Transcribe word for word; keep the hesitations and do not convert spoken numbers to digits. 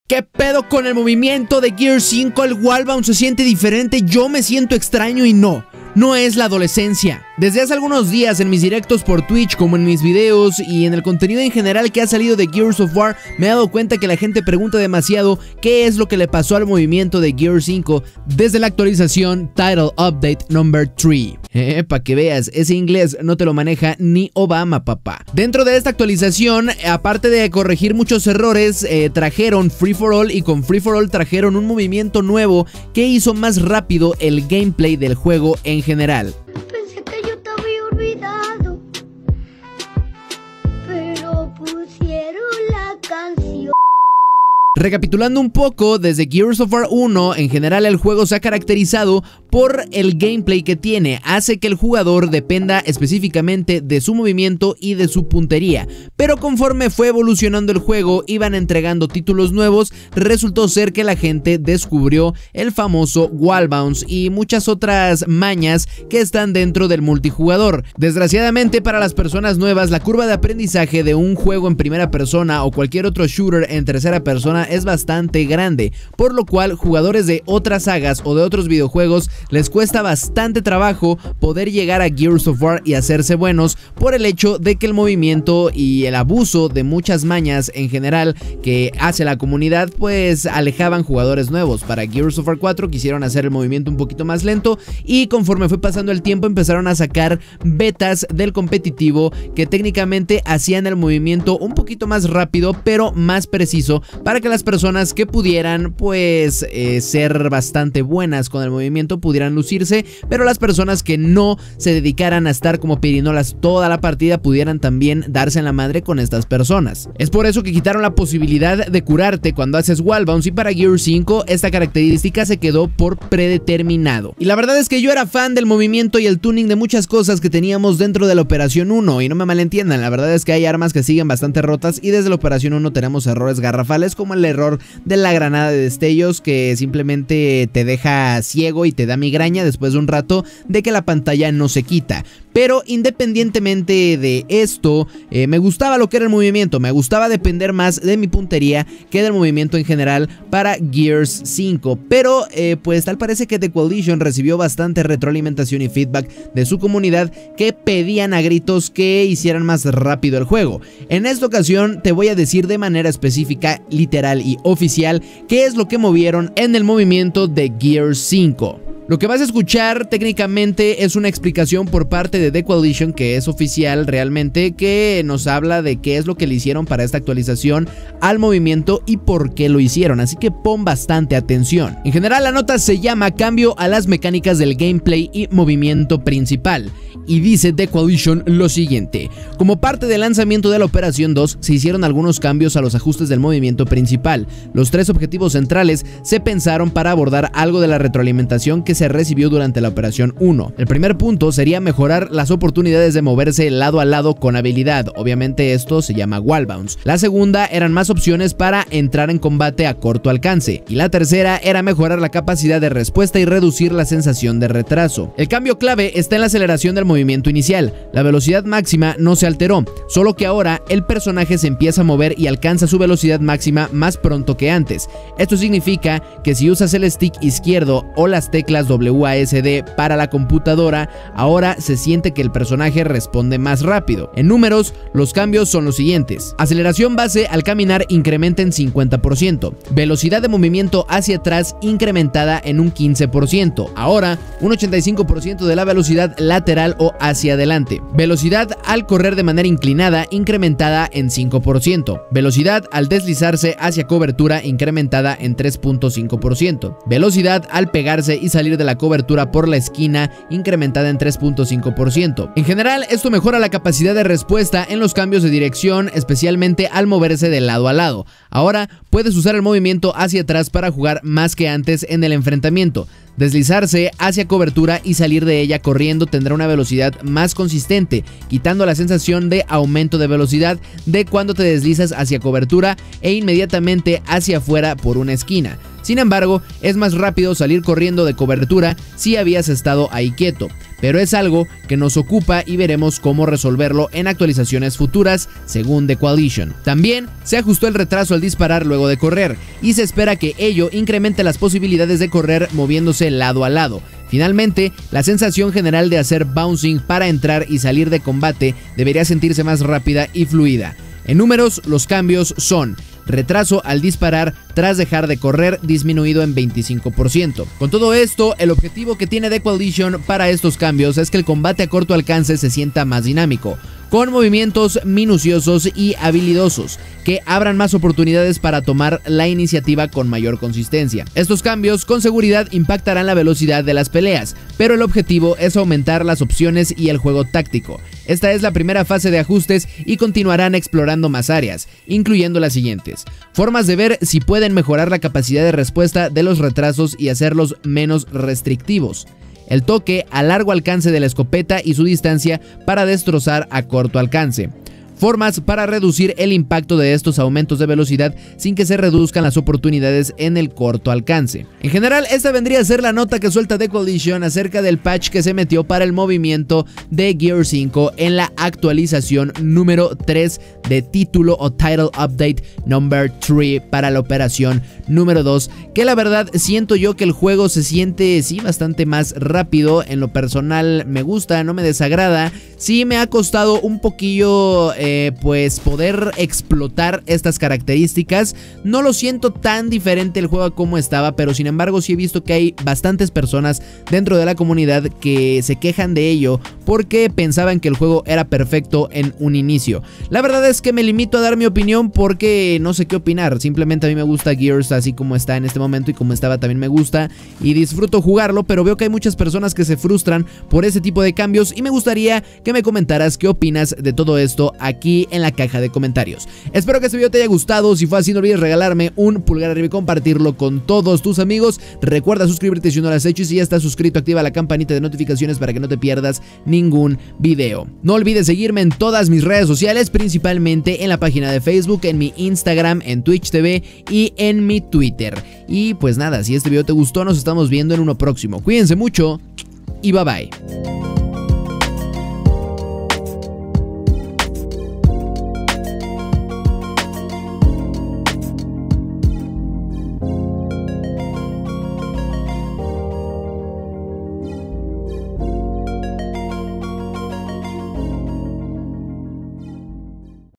¿Qué pedo con el movimiento de Gears cinco? El Wallbound se siente diferente, yo me siento extraño y no, no es la adolescencia. Desde hace algunos días en mis directos por Twitch, como en mis videos y en el contenido en general que ha salido de Gears of War, me he dado cuenta que la gente pregunta demasiado qué es lo que le pasó al movimiento de Gears cinco desde la actualización Title Update number tres. Eh, para que veas, ese inglés no te lo maneja ni Obama, papá. Dentro de esta actualización, aparte de corregir muchos errores, eh, trajeron Free for All, y con Free for All trajeron un movimiento nuevo que hizo más rápido el gameplay del juego en general. Pensé que yo te había olvidado, pero pusieron la canción. Recapitulando un poco, desde Gears of War uno, en general el juego se ha caracterizado por el gameplay que tiene. Hace que el jugador dependa específicamente de su movimiento y de su puntería. Pero conforme fue evolucionando el juego, iban entregando títulos nuevos, resultó ser que la gente descubrió el famoso wall bounce y muchas otras mañas que están dentro del multijugador. Desgraciadamente para las personas nuevas, la curva de aprendizaje de un juego en primera persona o cualquier otro shooter en tercera persona es bastante grande, por lo cual jugadores de otras sagas o de otros videojuegos les cuesta bastante trabajo poder llegar a Gears of War y hacerse buenos, por el hecho de que el movimiento y el abuso de muchas mañas en general que hace la comunidad pues alejaban jugadores nuevos. Para Gears of War cuatro quisieron hacer el movimiento un poquito más lento y conforme fue pasando el tiempo empezaron a sacar betas del competitivo que técnicamente hacían el movimiento un poquito más rápido pero más preciso, para que las personas que pudieran pues eh, ser bastante buenas con el movimiento pudieran lucirse, pero las personas que no se dedicaran a estar como pirinolas toda la partida pudieran también darse en la madre con estas personas. Es por eso que quitaron la posibilidad de curarte cuando haces wall bounce, y para Gears cinco esta característica se quedó por predeterminado. Y la verdad es que yo era fan del movimiento y el tuning de muchas cosas que teníamos dentro de la Operación uno, y no me malentiendan, la verdad es que hay armas que siguen bastante rotas y desde la Operación uno tenemos errores garrafales, como el error de la granada de destellos que simplemente te deja ciego y te da migraña después de un rato de que la pantalla no se quita. Pero independientemente de esto, eh, me gustaba lo que era el movimiento, me gustaba depender más de mi puntería que del movimiento en general para Gears cinco. Pero eh, pues tal parece que The Coalition recibió bastante retroalimentación y feedback de su comunidad, que pedían a gritos que hicieran más rápido el juego. En esta ocasión te voy a decir de manera específica, literal y oficial, qué es lo que movieron en el movimiento de Gears cinco. Lo que vas a escuchar técnicamente es una explicación por parte de The Coalition, que es oficial realmente, que nos habla de qué es lo que le hicieron para esta actualización al movimiento y por qué lo hicieron, así que pon bastante atención. En general la nota se llama Cambio a las mecánicas del gameplay y movimiento principal, y dice The Coalition lo siguiente: como parte del lanzamiento de la Operación dos se hicieron algunos cambios a los ajustes del movimiento principal. Los tres objetivos centrales se pensaron para abordar algo de la retroalimentación que se recibió durante la Operación uno. El primer punto sería mejorar las oportunidades de moverse lado a lado con habilidad, obviamente esto se llama wall bounce. La segunda eran más opciones para entrar en combate a corto alcance, y la tercera era mejorar la capacidad de respuesta y reducir la sensación de retraso. El cambio clave está en la aceleración del movimiento inicial. La velocidad máxima no se alteró, solo que ahora el personaje se empieza a mover y alcanza su velocidad máxima más pronto que antes. Esto significa que si usas el stick izquierdo o las teclas W A S D para la computadora, ahora se siente que el personaje responde más rápido. En números, los cambios son los siguientes: aceleración base al caminar incrementa en cincuenta por ciento, velocidad de movimiento hacia atrás incrementada en un quince por ciento, ahora un ochenta y cinco por ciento de la velocidad lateral o hacia adelante, velocidad al correr de manera inclinada incrementada en cinco por ciento, velocidad al deslizarse hacia cobertura incrementada en tres punto cinco por ciento, velocidad al pegarse y salir de la cobertura por la esquina incrementada en tres punto cinco por ciento. En general, esto mejora la capacidad de respuesta en los cambios de dirección, especialmente al moverse de lado a lado. Ahora puedes usar el movimiento hacia atrás para jugar más que antes en el enfrentamiento. Deslizarse hacia cobertura y salir de ella corriendo tendrá una velocidad más consistente, quitando la sensación de aumento de velocidad de cuando te deslizas hacia cobertura e inmediatamente hacia afuera por una esquina. Sin embargo, es más rápido salir corriendo de cobertura si habías estado ahí quieto. pero es algo que nos ocupa y veremos cómo resolverlo en actualizaciones futuras, según The Coalition. También se ajustó el retraso al disparar luego de correr, y se espera que ello incremente las posibilidades de correr moviéndose lado a lado. Finalmente, la sensación general de hacer bouncing para entrar y salir de combate debería sentirse más rápida y fluida. En números, los cambios son: retraso al disparar tras dejar de correr disminuido en veinticinco por ciento. Con todo esto, el objetivo que tiene The Coalition para estos cambios es que el combate a corto alcance se sienta más dinámico, con movimientos minuciosos y habilidosos, que abran más oportunidades para tomar la iniciativa con mayor consistencia. Estos cambios con seguridad impactarán la velocidad de las peleas, pero el objetivo es aumentar las opciones y el juego táctico. Esta es la primera fase de ajustes y continuarán explorando más áreas, incluyendo las siguientes: formas de ver si pueden mejorar la capacidad de respuesta de los retrasos y hacerlos menos restrictivos, el toque a largo alcance de la escopeta y su distancia para destrozar a corto alcance, formas para reducir el impacto de estos aumentos de velocidad sin que se reduzcan las oportunidades en el corto alcance. En general, esta vendría a ser la nota que suelta The Coalition acerca del patch que se metió para el movimiento de Gear cinco en la actualización número tres de título o Title Update number tres para la operación número dos, que la verdad siento yo que el juego se siente sí bastante más rápido. En lo personal me gusta, no me desagrada. Sí me ha costado un poquillo eh, pues poder explotar estas características. No lo siento tan diferente el juego a como estaba, pero sin embargo sí he visto que hay bastantes personas dentro de la comunidad que se quejan de ello porque pensaban que el juego era perfecto en un inicio. La verdad es que me limito a dar mi opinión porque no sé qué opinar. Simplemente a mí me gusta Gears así como está en este momento y como estaba también me gusta y disfruto jugarlo, pero veo que hay muchas personas que se frustran por ese tipo de cambios y me gustaría que me comentaras qué opinas de todo esto aquí en la caja de comentarios. Espero que este video te haya gustado. Si fue así, no olvides regalarme un pulgar arriba y compartirlo con todos tus amigos. Recuerda suscribirte si no lo has hecho, y si ya estás suscrito, activa la campanita de notificaciones para que no te pierdas ningún video. No olvides seguirme en todas mis redes sociales, principalmente en la página de Facebook, en mi Instagram, en Twitch T V y en mi Twitter. Y pues nada, si este video te gustó, nos estamos viendo en uno próximo. Cuídense mucho y bye bye.